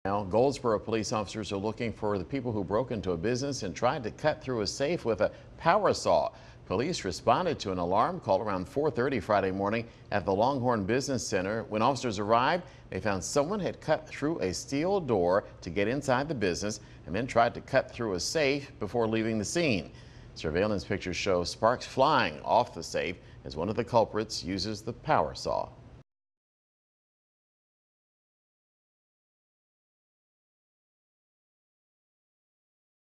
Now, Goldsboro police officers are looking for the people who broke into a business and tried to cut through a safe with a power saw. Police responded to an alarm call around 4:30 Friday morning at the Longhorn Business Center. When officers arrived, they found someone had cut through a steel door to get inside the business and then tried to cut through a safe before leaving the scene. Surveillance pictures show sparks flying off the safe as one of the culprits uses the power saw.